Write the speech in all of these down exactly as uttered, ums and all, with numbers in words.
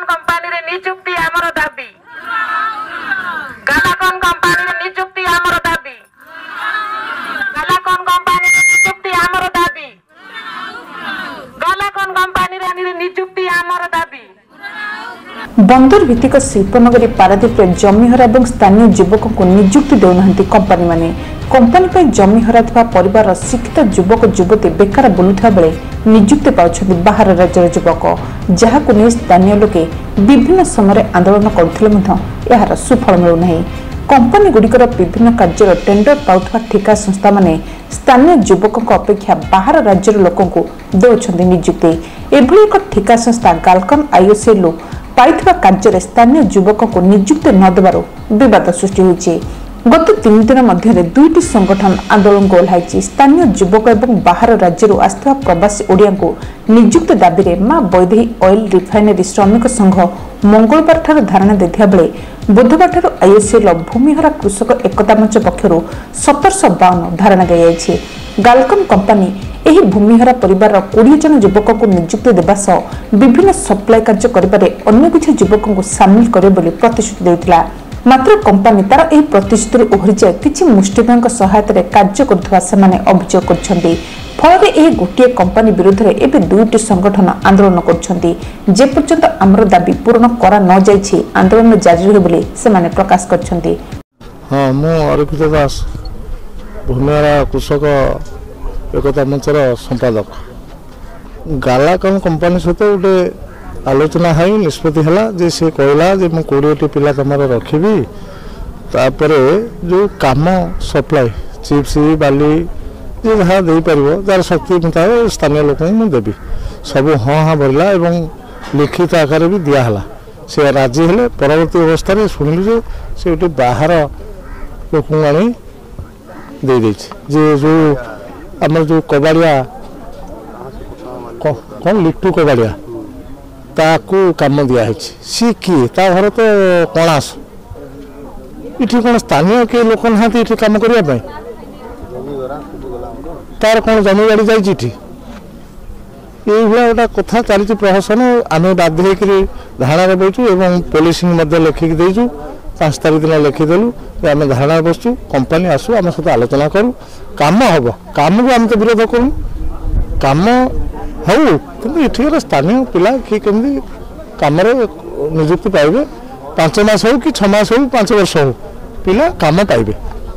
गालाकन company रे नियुक्ति आमर दाबी गालाकन कंपनी रे नियुक्ति आमर दाबी गालाकन कंपनी रे नियुक्ति आमर दाबी गालाकन कंपनी रे नियुक्ति आमर दाबी। बंदर भित्तिक शिल्पनगरी पारादीप जमीहरा और स्थानीय युवक को नियुक्ति देउना कंपानी माने कंपानी पर जमी हरा परिवार शिक्षित युवक युवती बेकार बुलुवा बेले नियुक्ति पाउछन्ति बाहर राज्यर युवक जहाकु नै स्थानीय लोके विभिन्न समय आंदोलन करथिले यार सुफल मिलुना। कंपानी गुड़िकर विभिन्न कार्य टेंडर पाउथवा ठेका संस्था माने स्थानीय युवकों अपेक्षा बाहर राज्यर लोकंकु देउछन्ति नियुक्ति। एभली एक ठेका संस्था गालकन आईओसीएल पाइथवा कार्य स्थानीय युवकों को नियुक्ति न देबारु विवाद सृष्टि होइछि। गत तीन दिन मध्य दुईटी संगठन आंदोलन को ओह्लाई स्थानीय युवक और बाहर राज्य आसवा प्रवासी ओडिया को नियुक्ति दाबी में मां वैदेही ऑयल रिफाइनरी श्रमिक संघ मंगलवार ठार धारणा देथिया बेले बुधवार आईओसीएल भूमिहरा कृषक एकता मंच पक्षर सतरश बावन धारणा दी। गालकन कंपानी एही भूमिहरा परिवार कोड़े जन युवक को नियुक्ति देवा सह विभिन्न सप्लाई कार्य करिबारे अन्य किछि युवक को सामिल करे बोली प्रतिश्रुति देथिला। मात्र कंपानी तार एही प्रतिश्रुति ओहरि जाय किछि मुष्टिमेयଙ୍କ सहायतारे कार्य करथवा सेमाने अभियोग करछन्ति। फलरे एही गोटिए कंपानी विरुद्ध रे एबे दुईटी संगठन आंदोलन करछन्ति। जे पर्यंत हमर दाबी पूर्ण करा न जायछि आंदोलन जारी रहे बोली सेमाने प्रकाश करछन्ति। हां मु अरविंद दास भूमिहरा कृषक एकता मंचर संपादक गालाकन कंपानी सहित गोटे आलोचना है निष्पत्ति है जे से कहला जे मु कोड़े पिला तुम रखी तापर जो काम सप्लाई चिप्स बाली जे जहाँ दे पार जार शक्ति मुताबिक स्थानीय लोक ही देवी सब हाँ हाँ भरला एवं लिखित आकार भी दिहला से राजी हेले परवर्ती अवस्था शुणिलु जे से गोटे बाहर लोक आनी दे जे जो आम जो कबाड़िया कौन लिट्टू कबाड़िया ताकू काम दिखाई सी किए ता घर तो कणास इठी कौन स्थानीय के लोक ना इठी काम करने तार कौन जमी बाड़ी जाइए ये गोटा कथा चली प्रशासन आम बाध्य होकर धारणा बैठू और पुलिस लिखिक देचु पांच तारीख दिन लिखिदेलु आम धारणा बसचु कंपानी आसू आम सहित आलोचना करूँ काम हम काम को आम तो विरोध करूँ काम हूँ कि इठिकार स्थानीय पिला किए कमी कम निजुक्ति पाइबे पांच मास हो कि छमास हो पांच वर्ष हो पिला काम पाइबे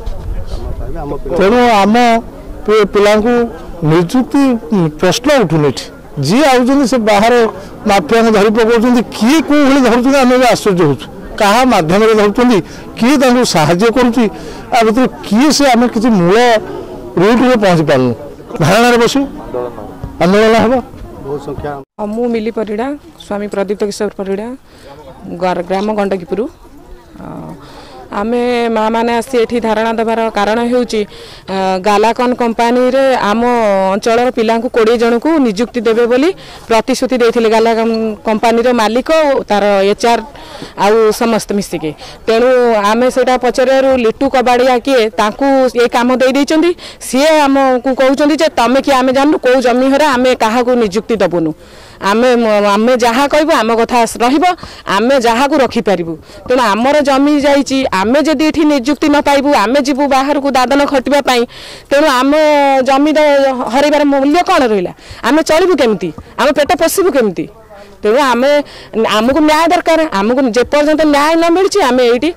तेणु आम पिला निजुक्ति प्रश्न उठुनि जी आउछन्ति से बाहर माफिया धरी पकाउछन्ति किए को भली धरुछन्ति आम आश्चर्य होछु कहा माध्यम धरुछन्ति किए साहाय्य करुछि आ भीतर किए से आम किसी मूल रूट में पहुँची पारनु धारणा बसु आंदोलन हम। मु मिली परिड़ा स्वामी प्रदीप्त किशोर परिड़ा ग्राम गंडकीपुर आमे माँ मैंने आसी एठी धारणा देवार कारण होउची गालाकन कंपानी रे आम अंचल पिला कोड़े जन को नियुक्ति देवे बोली प्रतिश्रुति देथिले गालाकन कंपानी रो मालिक तार एचआर आउ समस्त मिसिके तेणु आमे सेटा पचारू लिट्टू कबाड़िया किए तांकू ये काम दे देइचंदी सीए आम को कहउचंदी जे तमे कि आमे जानू को जमी हरा आमे काहा को नियुक्ति दबुनु आमे आमे जहाँ कहबो आम कथा रहिबो आमे जहाँ को रखी पारिबु तेणु आमर जमी जाइची आमे जदि एठी नियुक्ति न पाइबु आमे जीवु बाहर को दादन खटिबा पई तेणु आम जमी हरैबार मूल्य कौन रहिला आमे चलिबु केमती आम पेट पोषिबु केमती तेणु आमे आमको न्याय दरकार आमको जे पर्यंत न्याय न मिलछि आमे एठी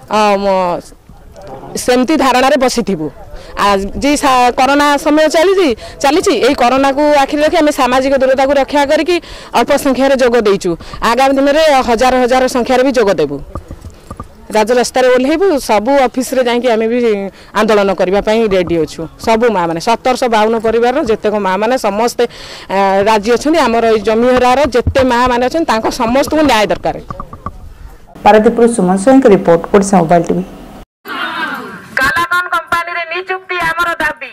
सेमती धारणा रे बसिथिबु आज जी कोरोना समय चली चली यही कोरोना को आखिर रखी आम सामाजिक दूरता को रक्षा करके अल्प संख्यार जोग देचु आगामी दिन में हजार हजार संख्यार भी जोग देबु राजरास्तार ओह्लैबु सबू ऑफिस रे जाकि आम भी आंदोलन करने रेडी अच्छु सबू माँ मैंने सतरश बावन परिवार जितेक माँ मैंने समस्ते राजी अच्छा आमर जमीहरार जिते माँ मैंने अच्छा समस्त को न्याय दरकार। Paradip Suman Singh report Odisha mobile TV. गालाकन कंपानी रे नियुक्ति आमर दाबी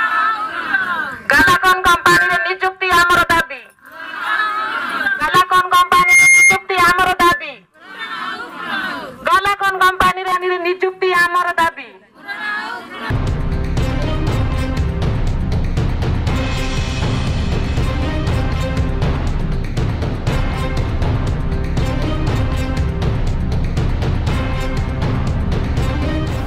गालाकन कंपानी रे नियुक्ति आमर दाबी गालाकन कंपानी रे नियुक्ति आमर दाबी गालाकन कंपानी रे नियुक्ति आमर दाबी।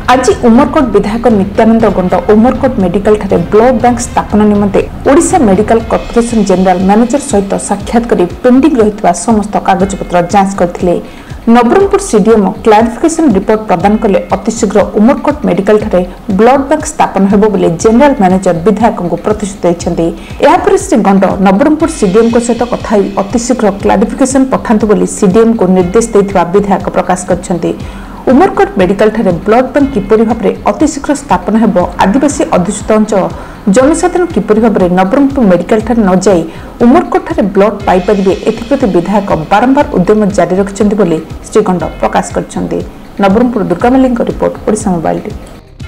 आज उमरकोट विधायक नित्यानंद गंड उमरकोट मेडिकल ठारे ब्लड बैंक स्थापना निमंते Odisha medical corporation general manager सहित साक्षात करी पेंडिंग रहितवा समस्त कागजपत्र जांच करथिले। नवरंगपुर सीडीएम क्लारिफिकेशन रिपोर्ट प्रदान कले अतिशीघ्र उमरकोट मेडिकल ठारे ब्लड बैंक स्थापन हेबो बोले जनरल मैनेजर विधायक को प्रतिश्रुति दैछन्ते। एहा पर श्री गंड नवरंगपुर सीडीएम को सहित कथा अतिशीघ्र क्लारिफिकेशन पठांतु बोली सीडीएम को निर्देश दैथिबा विधायक प्रकाश करछन्ते। उमरकोट मेडिकल ठारे ब्लड बैंक किपरि भाबरे अतिशीघ्र स्थापन हेबो आदिवासी अधिष्ठित अंचल जनसाधारण किपरि भाबरे नवरंगपुर मेडिकल ठारे न जाई उमरकोट ठारे ब्लड पाई परिबे एथिप्रति विधायक बारंबार उद्यम जारी रखिछन्ते बोली श्री गंड प्रकाश करछन्ते। Nabarangpur Durgamalli report Odisha mobile TV.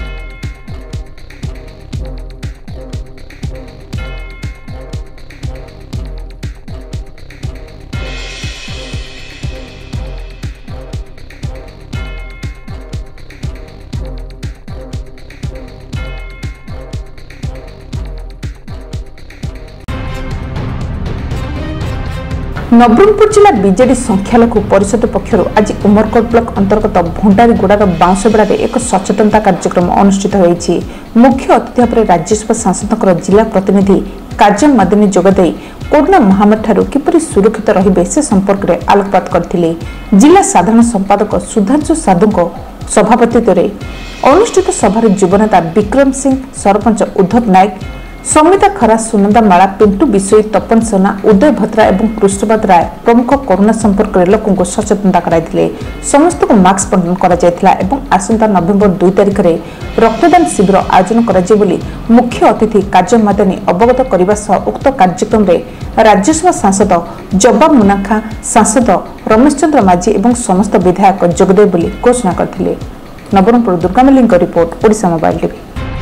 Nabarangpur जिला बीजेडी संख्यालघु परिषद पक्षर आज उमरकोट ब्लॉक अंतर्गत भंडारीगुड़ार बाउंसबेड़ा एक सचेतनता कार्यक्रम अनुष्ठित होईछि। मुख्य अतिथि भाव राज्यसभा सांसद जिला प्रतिनिधि काजल मादिनी जोगदे कोरोना महामारी ठारू किपरि सुरक्षित रहिबे से संपर्क में आलोकपात करथिले। जिला साधारण संपादक सुधांशु साधु सभापतित्व में अनुष्ठित सभार युवनेता विक्रम सिंह, सरपंच उद्धव नायक, समिता खरा, सुनंदा माला, पिंटू बिशोई, तपन सोना, उदय भद्रा और कृष्णपाद राय प्रमुख कोरोना संपर्क में लोक सचेतनता कराइथिले। समस्त को मास्क बंटन करा जायथिला एवं आसंता नवेम्बर दुई तारिख में रक्तदान शिविर आयोजन कराଯିବ ବୋଲି मुख्य अतिथि काजल मादिनी अवगत करने सह उक्त कार्यक्रम में राज्यसभा सांसद जवाब मुनाखा, सांसद रमेश चंद्र माझी और समस्त विधायक जोगदेव बोली घोषणा करथिले। Nabarangpur Durgamalli report Odisha mobile TV.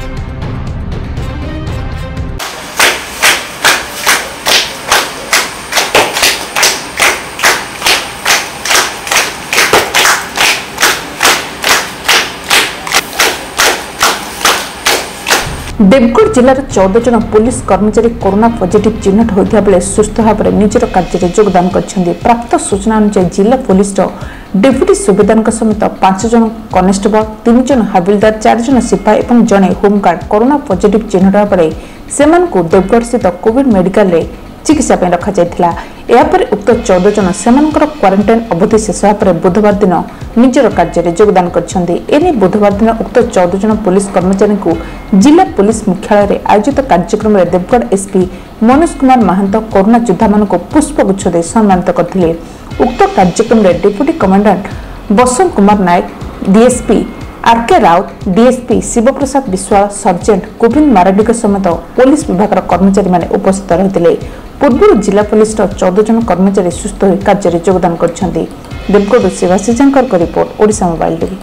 Deogarh जिलार चौदह जन पुलिस कर्मचारी कोरोना पॉजिटिव चिन्हट होता बेले सुस्थ भाव में निजर कार्य योगदान करछन्ति। प्राप्त सूचना अनुसार जिला पुलिस डेप्यूटी सुबेदार समेत पांच जन कनेस्टेबल, तीन जन हाविलदार, चार जन सिपाही और जड़े होमगार्ड कोरोना पॉजिटिव चिन्हट भाव से देवगढ़ स्थित कोविड मेडिकल रे चिकित्सा रखा जायथिला। यापर उक्त चौदह जन सेमानकर क्वारंटाइन अवधि शेष होगा बुधवार दिन निजर कार्य योगदान करछन्ति। एने बुधवार दिन उक्त चौदह जन पुलिस कर्मचारी को जिला पुलिस मुख्यालय रे आयोजित कार्यक्रम में देवगढ़ एसपी मनोज कुमार महांत कोरोना योद्धा मान पुष्पगुच्छ दे सम्मानित करथिले। उक्त कार्यक्रम में deputy commandant Basant Kumar Nayak, DSP R K Raut, DSP Shivprasad Biswal, sergeant Govind Maradi समेत पुलिस विभाग कर्मचारी माने उपस्थित रहिथिले। पूर्व जिला पुलिस चौदह जन कर्मचारी सुस्थ हो कार्य योगदान करछन्ति। Deogarh Shivashi Jankar report Odisha mobile TV.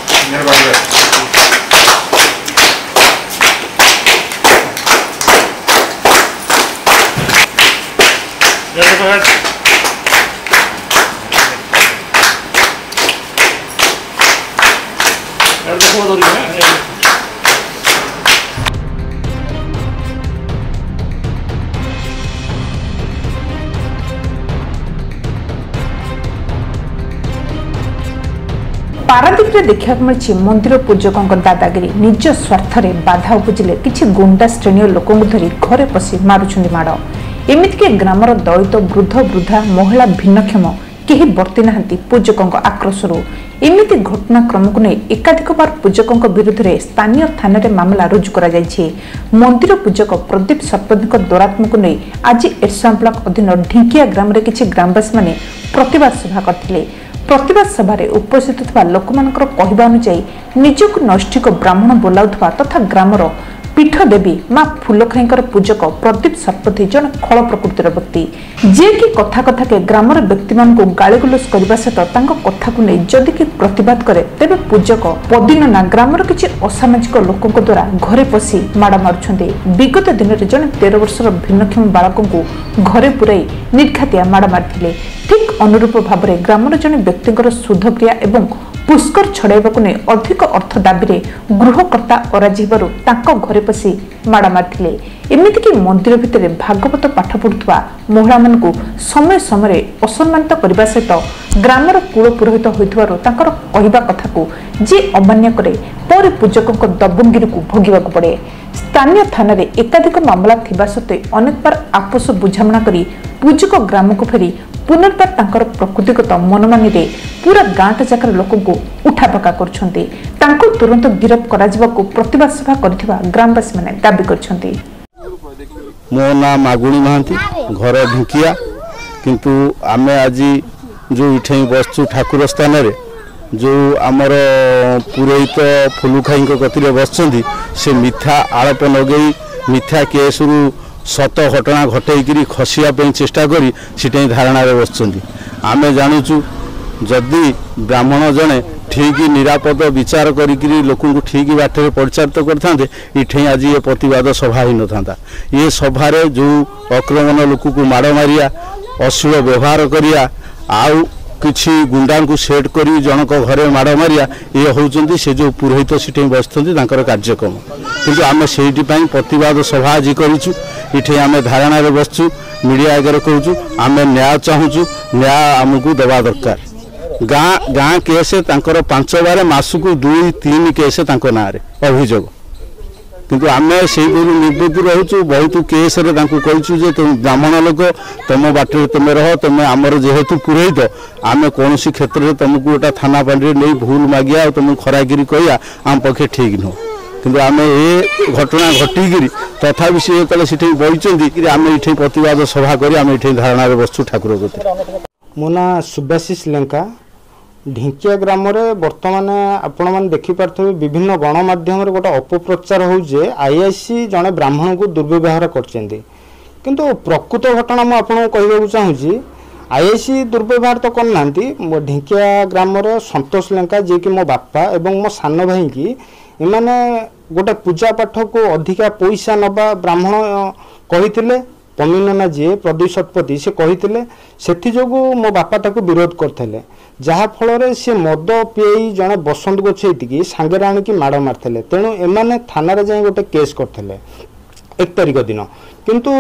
Paradip रे देखा मिली मंदिर पूजकों दादागिरी। निज स्वार्थ में बाधा उपजिले किसी गुंडा श्रेणी लोक धरी घरे पशि मारुछन्ति माड़। एमितिके ग्रामर दलित, वृद्ध, वृद्धा, महिला, भिन्नक्षम केही बर्ती नाहांती पूजकों आक्रोशरू। एमिति घटनाक्रम को नहीं एकाधिक बार पूजकों विरुद्ध में स्थानीय थाना रे मामला रुजु करा जायछि। मंदिर पूजक प्रदीप सरपंच दौरात्मक नहीं आज एरसां ब्लॉक अधीन ढिंकिया ग्राम रे किछि ग्रामवासी माने प्रतिवाद सभा करथिले। प्रतिवाद सभारे उपस्थित थिबा लोकमानकर कहबा अनुसार निजक नैष्ठिक ब्राह्मण बोलाउथबा तथा ग्रामर पीठ देवी माँ फूलखाईकर पूजक प्रदीप सरपति जन खल प्रकृतिर व्यक्ति जे कि कथा कथा के ग्रामर व्यक्ति मान को गालीगुलज करने सहित कथा को नहीं जदि कि प्रतिवाद करे तेरे पूजक पदिनना ग्रामर किसी असामाजिक लोकों द्वारा घरे पशि माड़ मारुछन्ति। विगत दिन में जन तेरह वर्षर भिन्नक्षम बालकों को घरे पुराई निर्घातिया माड़ मारिथिले। ठीक अनुरूप भाव में ग्रामर जन व्यक्ति शुद्धक्रिया एवं पुष्कर छड़ाइबाकु नै अधिक अर्थ दाबी गृहकर्ता अराजी हेबारु तांको घरे पसी माड़ मारथिले। एमितिकी मंदिर भितर भागवत पाठ पढ़ुवा महिला मानकु समय समय असम्मानित करने सहित ग्रामर कूल पुरोहित होइथिबारु तांकर कहिबा कथाकू जे अमान्य करे पर पूजकों दबंगिरी को भोगिबाकु पड़े। स्थानीय थाना रे एकाधिक मामला थिबा सत्वे अनेक बार आपस बुझामणा करी पूजक ग्राम को फेरी पुनर्बार तांकर प्रकृतिगत मनमानी रे पूरा गाँट जाकर लोक को उठापका करछन्ती। तांको तुरंत गिरफ करा जिबाकू प्रतिबाद सभा करथिबा ग्रामवासी माने दाबी करछन्ती। मो ना मागुणी महांती घर ढुकिया किंतु आमे आज जो इठे बसचु ठाकुर स्थान रे जो आमर पुरोहित फुलुखाई गति बसचंदी से मिथ्या आरोप लगई मिथ्या केस रु सत घटना घटई खसिया चेष्टा करी सिटे धारणा बसचंदी। आमे जानुचु जदि ब्राह्मण जने ठीक निरापद विचार करी लोक ठीक बाटे परिचालित करते इठे आज ये प्रतिवाद सभा ही न था। ये सभा जो आक्रमण लोक को माड़ मारिया अश्लील व्यवहार करिया आउ किछि गुंडा को सेट करी जनक घरे माड़ मारिया ये होउचंदी से जो पुरोहित सीटे बसते कार्यक्रम किंतु आम से प्रतिवाद सभा आज करूँ इठे आम धारणा बसचु मीडिया आगे कहूँ आम न्याय चाहूँ न्याय आमको दबा दरकार। गाँ गाँ केस तांकर पांच बार मासकू दुई तीन केस ना अभियोग किंतु आम से निवृत्ति रोचु बहुत केस कहूँ जे तुम ब्राह्मण लोक तुम बाटे तुम रह तुम आमर जेहेतु पुरोहित आम कौन क्षेत्र में तुमको गोटा थाना पांडे नहीं भूल मागिया और तुमको खरागिरी कहया आम पक्षे ठीक नुह किंतु आम ए घटना घटिकी तथा सी कले सीठे बही आम ये प्रतिवाद सभा कर आम ये धारणा बसचु ठाकुर गति। मो ना सुभाषिष लेंका ढिंकिया ग्राम रे वर्तमान आपण मैंने देखिपे विभिन्न गणमाध्यम गोटे अपप्रचार होजे आईआईसी जड़े ब्राह्मण को दुर्व्यवहार करछन्ती किंतु प्रकृत घटना मुझे आपको कहवाक चाहूँगी आईआईसी दुर्व्यवहार तो करना ढिंकिया ग्राम रे संतोष लेंका जी कि मो बापा एवं मो सान भाई की इमाने गोटे पूजा पाठ को अधिका पैसा नबा ब्राह्मण कही पमीनना जी प्रदीप शतपथी से कही से जो मो बापा ताको विरोध करते जहाँफल सी मद पीई जड़े बसंत गोछेती सांगे आणिकी माड़ मारते तेणु एमाने थाना जाए गोटे केस करते एक तारिख दिन किंतु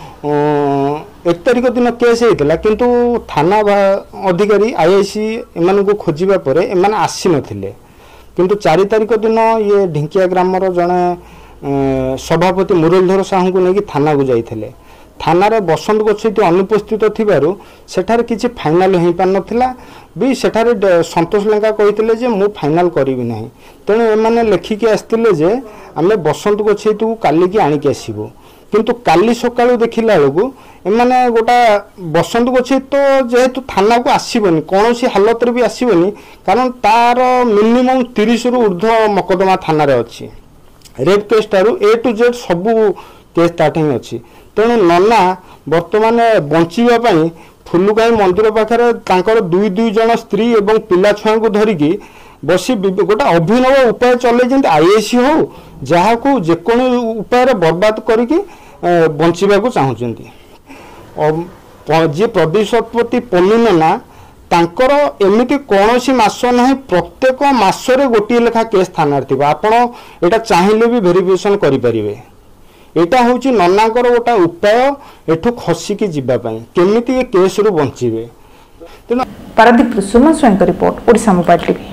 एक तारिख दिन केस होता किंतु थाना अधिकारी आईआईसी एम को खोजा पर एम आसी नथिले किंतु चार तारिख दिन ये ढिंकिया ग्राम जड़े सभापति मुरलीधर साहू को लेकिन थाना को जाइए थाना रे बसंत गोछेती अनुपस्थित थिबारु सेठारे किछि फाइनाल हो पार नथिला भी सेठारे संतोष लेंका कहितले जे मु फाइनाल करिवि नाही तेणु एमाने लेखिकी आस्तिले जे आमे बसंत गोछेती को काली की आनिक आसीबो किंतु काली सकाळु देखिला बेलू एमाने गोटा बसंत गोछेती तो जेहेतु थाना को आसीबनी कोनोसी हालत रे भी आसीबनी कारण तार मिनिमम तीस रु ऊर्ध्व मकदमा थाना रे अछि रेप केस टारु ए टू जेड सबू केस ताठे अछि तेणु नना बर्तमान बचाई फुलुकाई मंदिर पाखे दुई दुई जन स्त्री एवं पिला छुआ को धरिकी बसी गोटे अभिनव उपाय चले आईएसी हो जहाँ को जेको उपाय बर्बाद करके बचा चाहते जी प्रदीप शतपथी पमीनना तांकर एमिति कौन मास ना प्रत्येक मसरे गोटे लेखा केस थाना थी आपड़ यहाँ चाहिए भी भेरिफिकेशन करें एटा हूँ ननांकर गोटा उपाय एठू खसिकी जीवाई केमिति ये केस रु बंचिबे। Paradip Suman Swayam report Odisha mobile TV.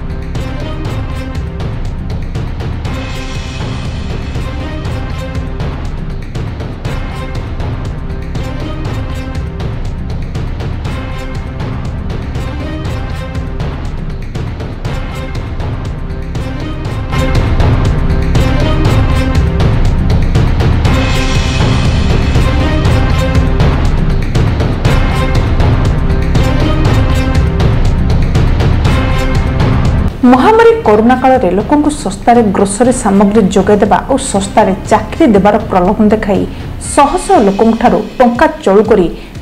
महामारी कोरोना काल में लोक शस्तार ग्रोसरी सामग्री जोगाईदेवा और शस्तार चाकरी देवार प्रलोभन देखाई शह शह लोक टंका चलू कर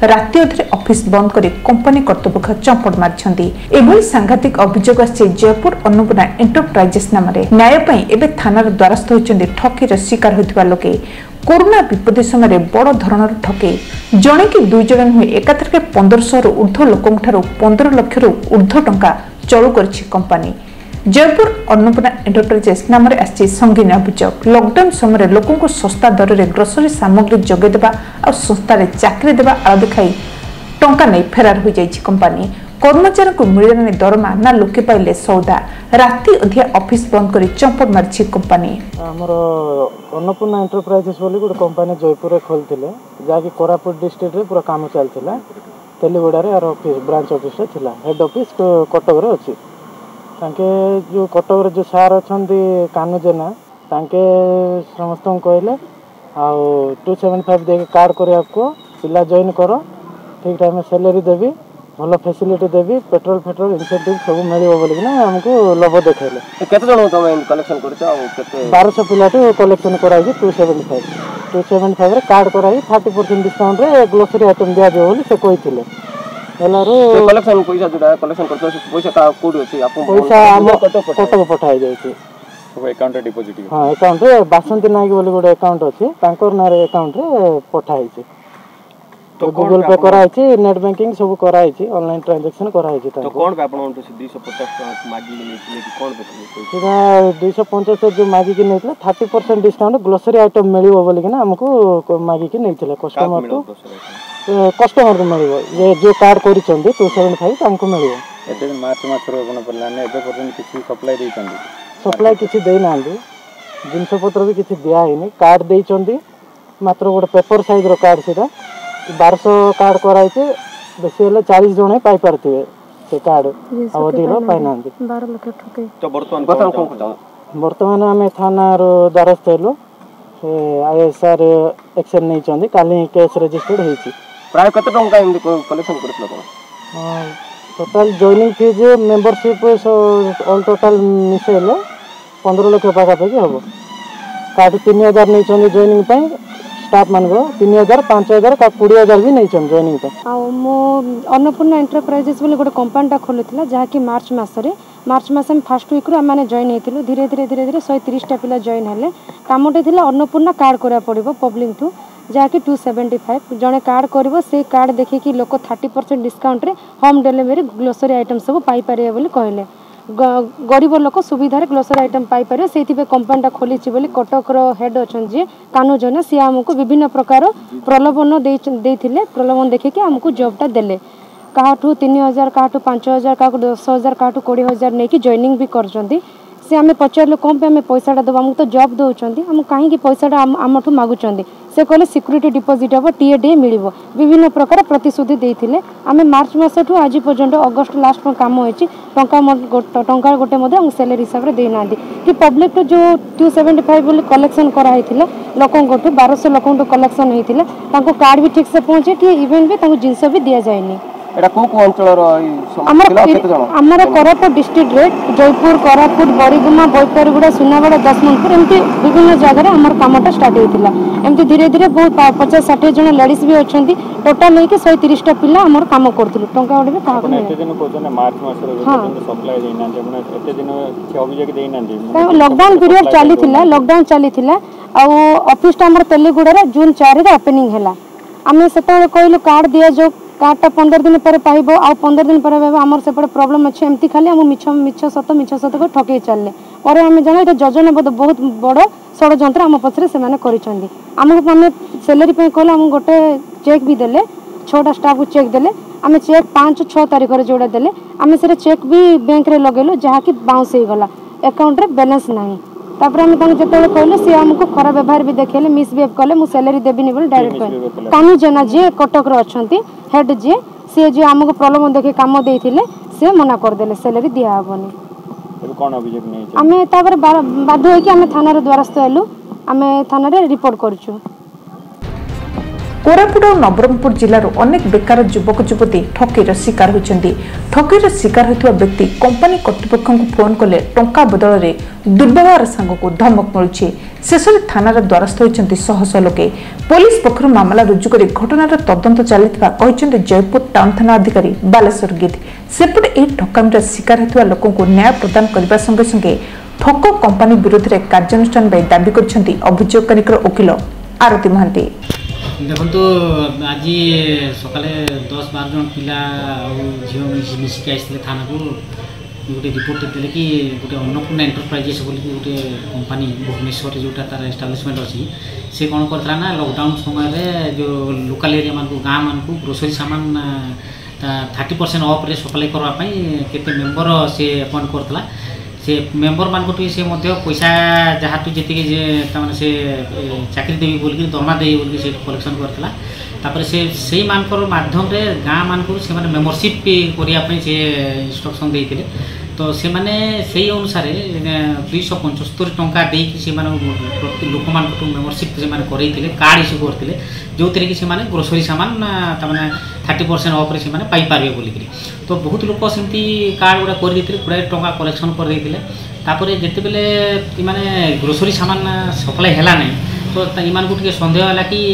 राति अधे ऑफिस बंद कर कंपनी कर्तृपक्ष चंपट मारिछंती। एभली सांघातिक अभियोग आसी जयपुर अन्नपूर्णा एंटरप्राइजेस नाम न्याय एवं थानार द्वारस्थ होती ठकीर शिकार होता लोके। कोरोना विपद समय बड़ धरणर ठके जड़े कि दुई जण नुहे एकाथरके पंदर शह ऊर्ध्व लोकों पंदर लक्ष ऊर्ध्व टंका चलू कर कंपानी। जयपुर अन्नपूर्णा एंटरप्राइजेस नाम आसी संगीन अभियोग। लॉकडाउन समय लोकों को सस्ता दर में ग्रोसरी सामग्री जगेदेवा और संस्थार चाकरी देवा आड़ देखाई टंका नहीं फेरार हो जाइछि कंपानी। कर्मचारी को मिलने दरमा ना लोके पाइले सौदा। राति अधिया ऑफिस बंद कर चंपट मारिछि कंपानी। आमर अन्नपूर्णा एंटरप्राइजेस बोली गोटे कंपानी जयपुर खोलते जहाँकि कोरापुट डिस्ट्रिक्ट रे पूरा काम चलता तेलीगुड़ा यार ऑफिस ब्रांच ऑफिस रे थिला। हेड ऑफिस कटक रे अछि। तांके जो कटक जो सार अच्छा कानू जेना तांके समस्त कहले आउ टू सेवेन फाइव दे कार्ड कर आपको पिला जॉइन कर ठीक टाइम सैलरी देवी भल फैसिलिटी देवी पेट्रोल पेट्रोल इनसेंटिव सब मिले बोलिकिना आमको लोभ देखले। केते जण तुम कलेक्शन करछ आ केते बारह सौ पिला कलेक्शन कराई two seven five two seven five रे कार्ड कराई थर्टी परसेंट डिस्काउंट रे ग्रोसरी आइटम दिया जो बोली से कहिथिले। हेलारो कलेक्शन पैसा जोडा कलेक्शन करछ पैसा का कोड अछि आपन पैसा हम कटक पठाई जाय छै सब अकाउंट रे डिपॉजिट। हां अकाउंट रे बासंती नायक बोली गोटे अकाउंट अछि तांकर नारे अकाउंट रे पठाई छै। तो गूगल पे कराई छी नेट बैंकिंग सब कराई छी ऑनलाइन ट्रांजैक्शन कराई छी। तो कोन पे आपन दो सौ पचास मागी के नेतले कि कोन पे सीधा दो सौ पचास जो मागी के नेतले thirty percent discount grocery item मिलियो बोली कि हमको मागी के नेतले कस्टमर को कस्टमर को मिलियो ये जो कार्ड करी चंदी टू सेवेन फाइव हमको मिलियो। एते मार्च मास रो बन पड़ला ने एबे पर्यंत किछि सप्लाई देई चंदी सप्लाई किछि देई नांदी जिंस पत्र भी किछि दिया हिनी कार्ड देई चंदी मात्र गोटे पेपर साइज रो कार्ड सीधा बारह सौ कार्ड कराई छे बेसी हेले चालीस जण पाई पारथिबे से कार्ड अवधि रो पाई नांदी बारह लाख ठके। तो वर्तमान बता कोन को वर्तमान हमें थाना रो द्वारस्थ हेलो से आईएसआर एक्शन नहीं चंदी काली केस रजिस्टर्ड हेई छी। प्राय कते टंका इन कलेक्शन करथला कोन total joining fees membership all total मिसेले पंद्रह लाख पाखा पाखि हम कार्ड तीन हजार नहीं चंदी जॉइनिंग पे स्टाफ मान को तीन हजार पांच हजार का बीस हजार भी नहीं चंद जॉइनिंग पे। आ मो अन्नपूर्णा एंटरप्राइजेस बोले गोटे कंपनीटा खोलुला जहाँकि मार्च मसरे मार्च मस फास्ट वीक रू आम जॉइन होती धीरे धीरे धीरे धीरे शहे तीस टा पिला जॉइन हेले कामटे थी अन्नपूर्णा कार्ड करा पड़ो पब्लिक ठू जहाँकि टू सेवेन्टी फाइव जड़े कार्ड कर से कार्ड देखिए लोक थर्टी परसेंट डिस्काउंट रे होम डिलीवरी ग्रोसरी आइटम सब पाइपर बोली कहले गरीब लोक सुविधा ग्रोसरी आइटम पाइपर से कंपनीटा खोली कटकर हेड अच्छा जी कानू जना सी आमको विभिन्न प्रकार प्रलोभन देते प्रलोभन देखिए आमको जॉबटा देले काठू तीन हजार काठू पांच हजार क्या दस हजार काठू कोड़े हजार नहीं कि जॉइनिंग भी कर सी आम पचारे कौन पे आम पैसाटा देव आमको तो जॉब दौरान आम कहीं पैसाटा आमठू मागुंट से कहले सिक्यूरीटी डिपोजिट हम टीए डी मिल विभिन्न प्रकार प्रतिश्रुति देते आम मार्च मसठू आज पर्यंत अगस्ट लास्ट में कम होती टंका गोटे सैलरी हिसाब से देना कि पब्लिक जो टू सेवेन्टी फाइव कलेक्शन कराई लोक बारह लोक कलेक्शन होता कार्ड भी ठीक से पहुँचे कि इवेन भी जिनस भी दि जाए। एटा को को अंचल आमर कोरापुट डिस्ट्रिक्ट रे जयपुर कोरापुट बड़ीगुमा बैपारगुड़ा सुनावाड़ा दसमनपुर एमती विभिन्न जगह आमर कामटा स्टार्ट होता एमती धीरे धीरे बहुत पचास षाठी जन लेडीज भी अच्छा टोटाल लेकिन शहे तीस टा पिला आमर काम करूँ टंका गोटे भी लॉकडाउन पीरियड चली लॉकडाउन चली ऑफिस आमर तेलीगुड़ा जून चार ओपनिंग है आम से कहलु कार्ड दि जाओ कार्डटा पंद्रह दिन पर पाइब आ पंद्रह दिन पर आमर से प्रॉब्लम अच्छे एमती खाली आम मिछ मिछ सत मिछ सत को ठकई चलले और आम जाना ये योजना बहुत बड़ षड्यंत्र आम पछरे से आमको आम सैलरी कहले आम गोटे चेक भी देले छटा स्टाफ को चेक देले आम चेक पाँच छः तारीख में जोड़ा देले आम से चेक भी बैंक रे लगेलु जहाँकि बाउंस हो गला अकाउंट रे बैलेंस नहीं तापर आम जो कहले सी आमको खराब व्यवहार भी देखेले मिसबिहेव कले मु सैलरी देविनी बोले डायरेक्ट कहे कानू जेना जी कटक अच्छा हेड जी सी जी आमको प्रॉब्लम देखे काम देते सी मना करदे सैलरी दिहबनी आम तापर बाध्य होकर आम थाना द्वारस्थ हेलु आम थाना रिपोर्ट करूँ। कोरापुट और नवरंगपुर जिल्लार अनेक बेकार युवक युवती ठकीर शिकार होती। ठकीर शिकार होता व्यक्ति कंपनी कर्तृपक्ष को फोन कले टंका बदल में दुर्व्यवहार सांग को धमक मिलूँ। शेष में थानार द्वारस्थ होती शह शह लोके। पुलिस पक्षर मामला रुजु कर घटनार तदंत चली जयपुर टाउन थाना अधिकारी बालेश्वर गिद। सेपटे यह ठकामीर शिकार होता लोक न्याय प्रदान करने संगे संगे ठक कंपनी विरोध में कार्यानुष्ठान दाबी कर अभियोगकारी वकिल आरती महांती। देखो आज सकाले दस बार जन पिला झील मिसिक आसते थाना को गोटे रिपोर्ट देते कि गोटे अन्नपूर्णा एंटरप्राइजेस बोली गोटे कंपनी भुवनेश्वर जोटा तार एस्टाब्लिशमेंट अच्छी से कौन करता ना लॉकडाउन समय जो लोकल एरिया मान गाँ मान ग्रोसरी सामान थर्टी परसेंट अफ रे सप्लाई करवाई केते मेम्बर से अपॉइंट करता से मेम्बर मान से पैसा जहाँ जी से चाकरी देवी बोल दरमा देवी बोल से कलेक्शन करता तापर से से मानकर माध्यम रे गाँ मान को से मेम्बरशिप करने से इंस्ट्रक्शन देते तो से माने से अनुसार दुईश पंचस्तरी टंका देकी लोक मान मेम्बरशिप से करते कार्ड इश्यू करते जो थे कि ग्रोसरी सामान तमाने थर्टी परसेंट अफ से पाइपर बोलिकी तो बहुत लोग सेमती कार्ड गुड़ा कर गुड़ाए टंका कलेक्शन करते जिते बेले माने ग्रोसरी सामान सप्लाई है ना तो इन को सन्देह है कि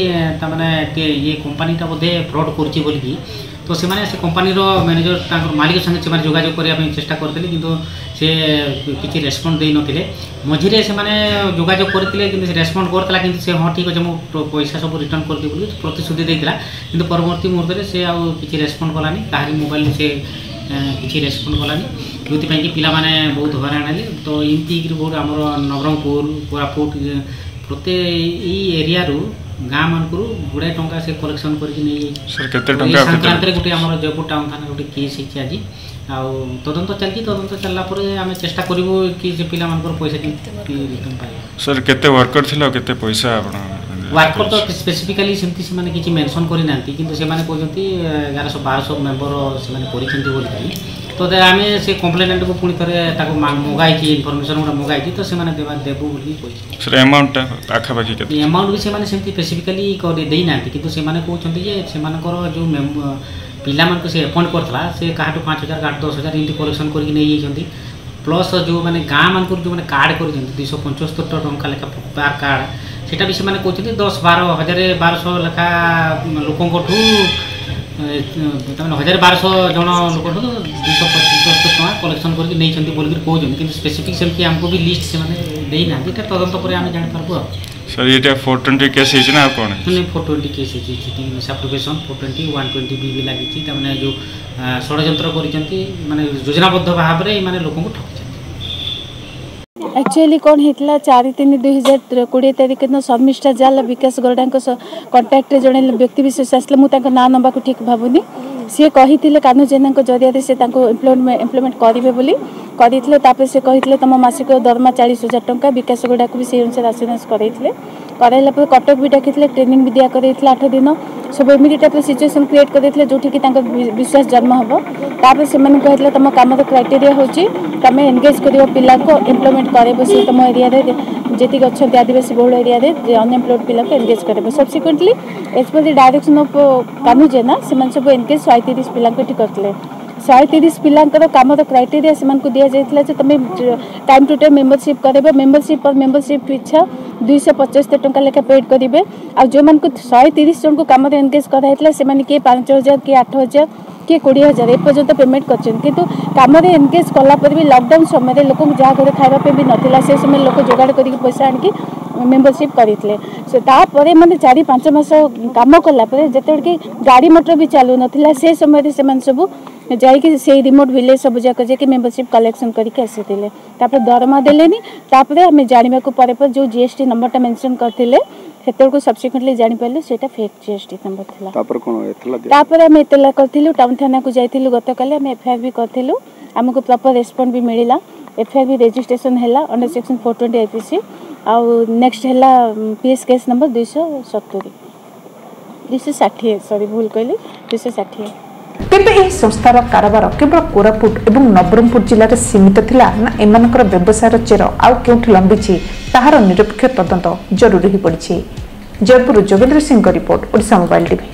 ये कंपनीटा बोधे फ्रड कर बोलिकी तो से माने से कंपनी मैनेजर मालिक संगे से जोगाजोग करने चेष्टा करते किंतु से किसी रेस्पॉन्ड दे नथिले मझिरे से माने जोगाजोग करते कि रेस्पॉन्ड करता कि से हाँ ठीक अच्छे मुझे पैसा सब रिटर्न कर दी प्रतिश्रुति देता कि परवर्त मुहूर्त में से आउ किसी रेस्पॉन्ड कलानी कहारी मोबाइल से किसी रेस्पॉन्ड कलानी जो कि पिला माने बहुत हैरान है तो इमती बहुत आम नवरंगपुर कोरापुट प्रत्येक एरिया गाँ मानक गुड़ाए टंका से कलेक्शन करक्रांत गोटे आम जयपुर टाउन थाना गोटे केस है आज आउ तदंत चलती तदंत चलला आम चेष्टा करूँ कि पिला पैसा रिटर्न पाए। सर केते वर्कर थिला केते पैसा वर्कर तो स्पेसिफिकाली सेमती से किसी मेंशन करना कि से कहते एगारश बारश मेम्बर से तो आम से कम्प्लेनेंट को पुणी थे मगाई इनफर्मेशन गुड़ा मगाई तो से देवु सर अमाउंट आखापाखि केते अमाउंट भी से स्पेसिफिकाली देना कि कहते से जो पिला मान से अपॉइंट करता से क्या पाँच हजार क्या दस हजार एमती कलेक्शन करके प्लस जो मैंने गाँ मान जो मैंने कार्ड कर दुईश पंचस्तर टंका लेखा पार कार्ड सेटा भी से कहते दस बार हजार बारश लेखा लोक हजार बारश जन लोक दुईश पचहत्तर टका कलेक्शन करके नहीं बोल कहते कि स्पेसिफिक सेमती आमको भी लिस्ट से देना तदंत पर आम जापारू सर ये फोर ट्वेंटी केस है ना कौन फोर ट्वेंटी केस है misappropriation four twenty one twenty B भी लगी तमाने जो षड्यंत्र कर योजनाबद्ध भाव में लोक ठकी एक्चुअली कौन होता चार तीन दुई हजार कोड़े तारीख दिन शर्मिष्ठा जाल विकास गरडा कंटाक्ट जड़े व्यक्ति विशेष आसले मुझे ना नवा को ठीक भावुनी सी कही कानू जेना जरिया से एम्प्लॉयमेंट एम्प्लॉयमेंट करेंगे बोली करते से कहते तुम मासिक दरमा चालीस हजार टंका विकास गुड़ा को भी से अनुसार आसुरांस कराइले कराइला कटक भी डाकी ट्रेनिंग भी दिया कर आठ दिन सब एमती टाइप सिचुएसन क्रिएट करते जो कि विश्वास जन्म हम तापर से कहते तुम कम क्राइटेरिया हूँ तुम एनगेज कर पिला को एम्प्लॉयमेंट कर सी तुम एरिया जी अच्छा आदिवासी बहुल एरिया अनएम्प्लॉयड पिला को एनगेज कर subsequently as per the direction of कानू जेना से सब एनगेज शहे तीस पिला करते शहे तीस पिलांकर काम क्राइटेरिया से दि जाता है तुम टाइम टू टाइम मेम्बरशिप करेंगे मेम्बरशिप पर मेम्बरशिप पिछा दुईश पचहत्तर टका लेखा पेड करेंगे आ जो मान शहे तीस जन को कम एनगेज कराई से किए पांच हजार किए आठ हजार किए कोड़े हजार एपर्यंत पेमेंट कर कम एनगेज कलापर भी लॉकडाउन समय लोक जहाँ घर खावाई भी नाला से समय लोक जोगाड़ कर पैसा आणिकी मेम्बरशिप करते से तापर मैंने चार पांच मस कम कलापर जिते कि गाड़ी मोटर भी चलू नाला से समय से सब जाइए से रिमोट विलेज सब जाक जाकि मेम्बरशिप कलेक्शन करके आसी दरमा देलेनी तापर आम जाना पर जो जीएसटी नंबरटा मेंशन करते को सब्सिक्वेंटली जानी पारे से फेक जीएसटी नंबर था तापर आम एतला करूँ टाउन थाना को जाइलु गत काली आम एफआईआर भी करूँ आमको प्रॉपर रेस्पॉन्ड भी मिला एफआईआर भी रजिस्ट्रेशन है under section four twenty IPC आउ नेक्स्ट है पीएस केस नंबर दुईश सतुरी दुईश षाठी सॉरी भूल कहली दुईश षाठी तेबे एही संस्थार कारोबार केवल कोरापुट एवं नवरंगपुर जिले में सीमित थिला ना एमानकर व्यवसायर चेर आउ केउठी लंबिछि ताहार निरपेक्ष तदंत जरूरी हो पड़िछि। जयपुर जोगेंद्र सिंह का report Odisha mobile TV.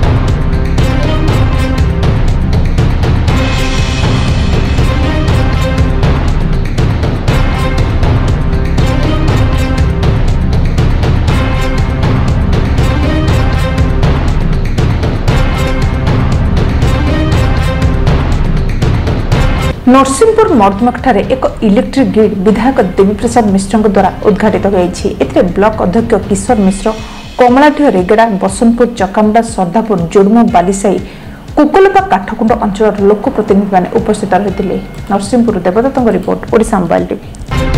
Narsinghpur मर्दमकठार एक इलेक्ट्रिक ग्रिड विधायक देवी प्रसाद मिश्र द्वारा उद्घाटित होती। ब्लॉक अध्यक्ष किशोर मिश्र, कमलाढी रेगड़ा, बसंतपुर, चकामुड़ा, सरदापुर, जोड़मो, बालीसाई, कुकुलपा, काठकुंड अंचल लोकप्रतिनिधि मैंने उपस्थित रही। Narsinghpur Devdutt report Odisha mobile TV.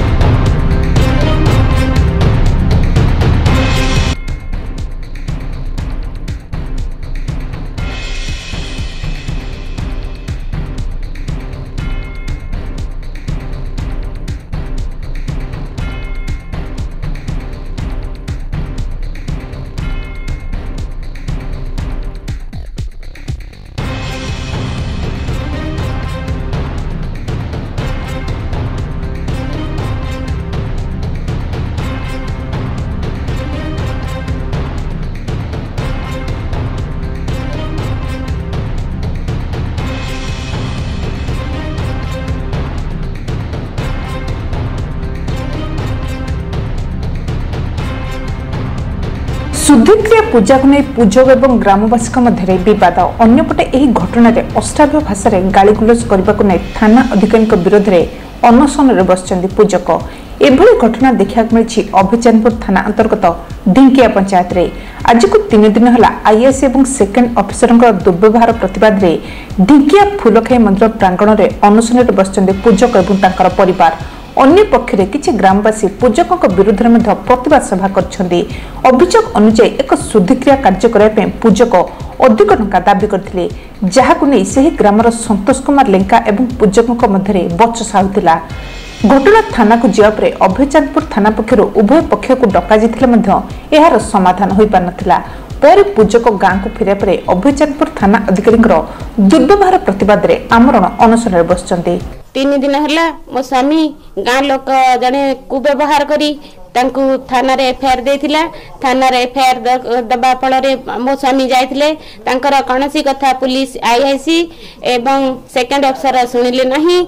शुद्धिक्रिया पूजा को नहीं पूजक और ग्रामवासी मध्य बद अंपटे यह घटन में अष्टाव्य भाषा गाड़गुलज करने को नहीं थाना अधिकारी विरोध में अनशन में बस पूजक। एभली घटना देखा मिली अभिचानपुर थाना अंतर्गत ढिंकिया पंचायत रे। आज को तीन दिन है आईएएस और सेकेंड ऑफिसर दुर्व्यवहार प्रतिवाद में ढिंकिया फूलखाई मंदिर प्रांगण में अनशन में बस पूजक और परिवार। अन्य पक्षरे किछि ग्रामवासी पूजकों विरुद्ध में प्रतिवाद सभा करछन्ति। अभियोग अनुसार एक शुद्धिक्रिया कार्य करने पूजक अधिक टंका दाबी करथिले, जहाकु नै सही ग्रामर संतोष कुमार लेंका एवं पूजकों मध्य बचसा होतिला। घटना थाना को जिया परे अभयचांदपुर थाना पक्षरु उभय पक्ष को डका जिथिले यार समाधान होई पार नथिला। पर पूजक गाँ को फेरिया परे अभयचांदपुर थाना अधिकारी दुर्व्यवहार प्रतिवाद में आमरण अनशन में बसचन्ति। तीन दिन है मो स्वामी गाँ लोक जड़े कुव्यवहार करी तांकु थाना रे एफआईआर देथिला। थाना रे एफआईआर दबा फल मो स्वामी जाइथिले, तांकर कौनसी कथा पुलिस आईआईसी एवं सेकेंड अफसर सुनिले नहीं।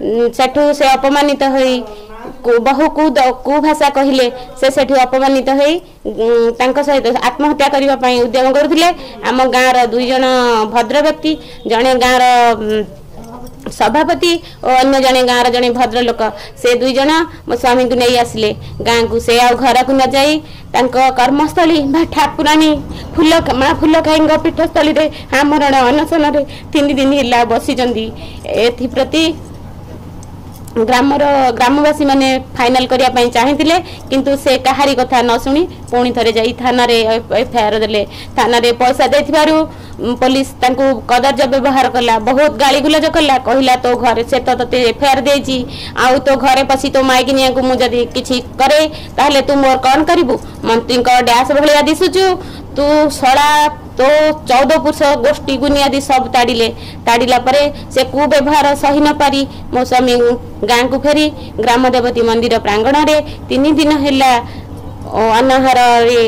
सेठू से अपमानित होई बहु कु भाषा कहले से सेठी अपमानित होई तांको सहित आत्महत्या करबा पई उद्यम करथिले। आम गाँ रो दुई जण भद्र व्यक्ति, जणे गाँ रो सभापति और अन्य जने गाँव जने भद्र लोक, से दुई जना मो स्वामी को नहीं आसिले गाँ को। से आ घर को न जाई तांको कर्मस्थली बा ठाकुरानी फूल माँ फूलखाई पीठस्थली रे आमरण अनशन रे तीन दिन हिला बसिचंदी। एथि प्रति ग्रामर ग्रामवासी माने फाइनल करिया पई चाहिथिले, किंतु से कहारी कथा न सुनी पुणी थरे जाई थाना रे एफआईआर देले। थाना रे पैसा देथिबारु पुलिस तांको कदर्ज व्यवहार कला, बहुत गाली गुलज कला, कहला तो घर से तो तते एफआईआर देची आउ तो घरे पसी तो माइकिनिया को मु जदी किछि करे ताहले तू मोर कोन करिवु। मंत्री को डैश भलिया दिसुचु तू सड़ा तो चौदह पुरुष गोष्ठी गुनियादी सब ताड़िले। ताड़िला परे से कुव्यवहार सही न पारी मो स्वामी गाँ को फेरी ग्राम देवती मंदिर प्रांगण रे तीन दिन है अनाहार रे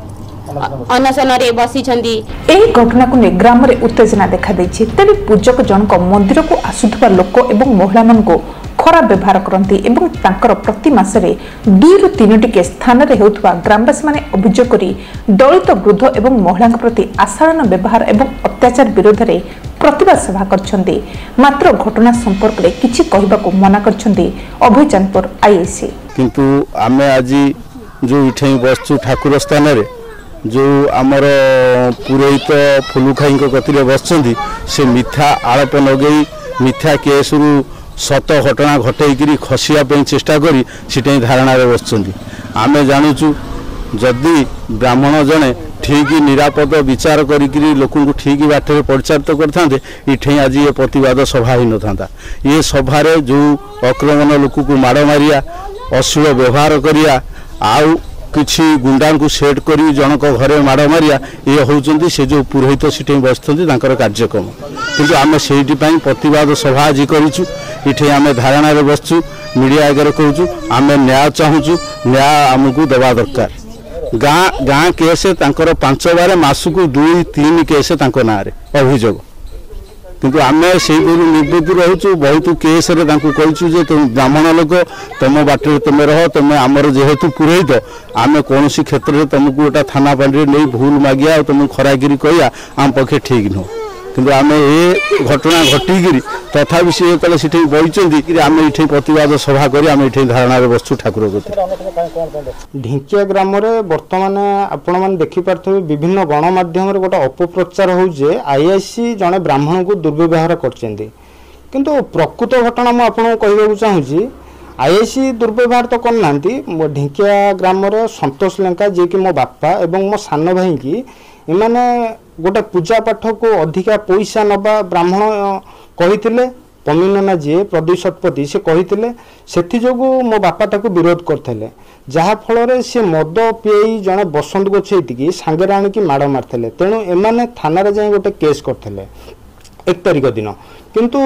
अनशन रे बसिछंदी। एही घटना को ग्राम रे उत्तेजना देखा देछि। तेबे पूजक जनक मंदिर को आसुथबा लोक एवं महिला मन को खराब व्यवहार करती एवं तांकर प्रति मासरे दुई रु तीन टी केस थाना रे हेउथबा ग्रामवासी माने अभियोग करी दलित वृद्ध एवं महिला प्रति आसारण व्यवहार एवं अत्याचार विरोध में प्रतिवाद सभा करछन्ती। मात्र घटना संपर्क रे किछि कहबा को मना करछन्ती अभयचांदपुर आईएसी। किंतु आमे आज जो इठै बसचु ठाकुर स्थान रे जो आमर पुरोहित फुलुखाई गति बसचंती से मिथ्या आरोप नगई मिथ्या केस रु सत घटना घटई खसिया चेष्टा करी सिटे धारणा बसचंती। आमे जानूचु जदि ब्राह्मण जने ठीक निरापद विचार करी लोक ठीक बाटर परिचालित करते इठे आज ये प्रतिवाद सभा ही न था। ये सभारे जो आक्रमण लोक को माड़ मारिया अश्लील व्यवहार करिया आउ किछि गुंडा को सेट करी जनक घरे माड़ मारिया ये होउचंती से जो पुरोहित सीटे बसते कार्यक्रम। किंतु आम से प्रतिवाद सभा आज करूँ इठे आम धारणा बसचु मीडिया आगे कहूँ आम न्याय चाहूँ न्याय आमको दबा दरकार। गाँ गाँ केस तांकर पांच बार मासकू दुई तीन केस तांको ना रे अभियोग किंतु आमे से निर्बुद्ध रहूँ बहुत केस कहूँ जे तुम ब्राह्मण लोक तुम बाटे तुम रह तुम आमर जेहेतु पुरोहित आम कौन क्षेत्र में तुमको गोटा थाना पानी नहीं भूल मागिया तुम खरागिरी कहया आम पक्षे ठीक नुह किंतु आम ए घटना घटिकी तथापि सी कले से बही आम ये प्रतिवाद सभा कर आम ये धारणा बसु ठाकुर ढिंकिया ग्राम में बर्तमान आपण मैंने देखिपे विभिन्न गणमाध्यम गोटे अपप्रचार हो आईआईसी जड़े ब्राह्मण को दुर्व्यवहार कर प्रकृत घटना मुझे कहवाक चाहूँगी आईआईसी दुर्व्यवहार तो करना ढिंकिया ग्राम संतोष लेंका जी कि मो बापा एवं मो सान भाई की एमाने गोटे पूजा पाठ को अधिका पैसा नबा ब्राह्मण कही पमीनना जी प्रदीप शतपथी से कही से जो मो बापा ताको विरोध करते जहाँफल से मद पीई जड़े बसंत गोछेती सांगे आणिकी माड़ मारते तेणु एमाने थाना जाए गोटे केस करते एक तारिख दिन किंतु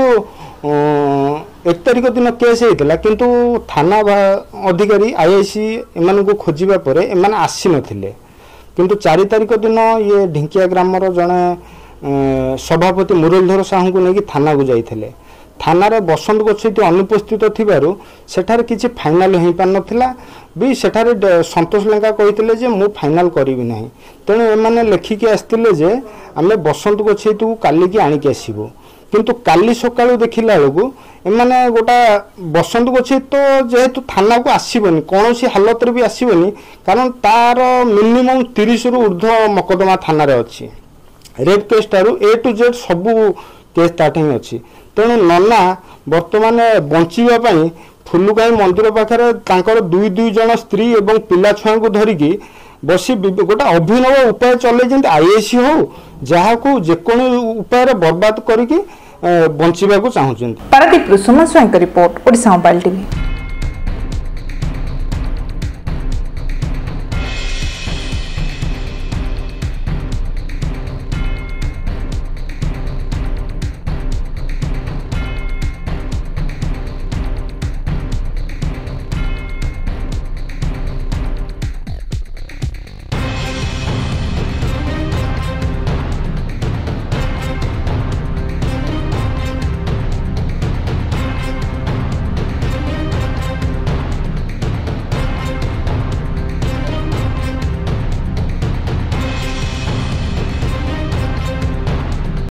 एक तारिख दिन केस होता किंतु थाना अधिकारी आईआईसी एमान को खोजा पर एमान आसी नथिले किंतु चार तारिख दिन ये ढिंकिया ग्राम जड़े सभापति मुरलीधर साहू को लेकिन थाना को जाइए थाना रे बसंत गोछेती अनुपस्थित थिबारु सेठारे किछि फाइनाल हो पार नथिला भी सेठारे संतोष लेंका कहितले जे मु फाइनाल करिवि नाही तेणु एमाने लेखिकी आस्तिले जे आमे बसंत गोछेती को काली की आनिक आसीबो किंतु काली सकाळु देखिला बेलू एमाने गोटा बसंत गोछेती तो जेहेतु थाना को आसीबनी कोनोसी हालत रे भी आसीबनी कारण तार मिनिमम तीस रु ऊर्ध्व मकदमा थाना रे अछि रेप केस टारू ए टू जेड सबू केस स्टार्टिंग अछि तेणु नना बर्तमान बचाई फुलुकाई मंदिर पाखे दुई दुई जन स्त्री और पिला छुआ को धरिकी बसी गोटे अभिनव उपाय चले आईएसी हो जहाँ को जेको उपाय बर्बाद करके बचा चाहूँ। Paradip Suman Swain report Odisha mobile TV.